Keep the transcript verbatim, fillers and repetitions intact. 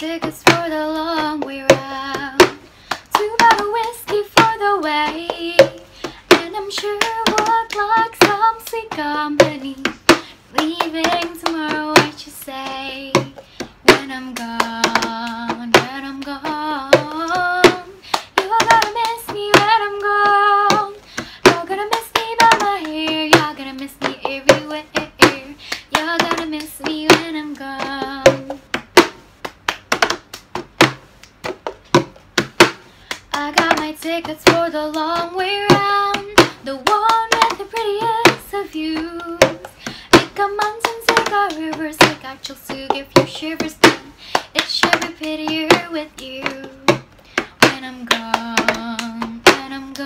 tickets for the long way round, two bottle whiskey for the way, and I'm sure would like some sweet company. Leaving tomorrow, what you say? When I'm gone, when I'm gone, you're gonna miss me when I'm gone. You're gonna miss me by my hair, you're gonna miss me everywhere. You're gonna miss me when I'm gone. I got my tickets for the long way round, the one with the prettiest of views. Take a mountains, take a rivers, take a chills to give you shivers. Then it should be prettier with you. When I'm gone, when I'm gone.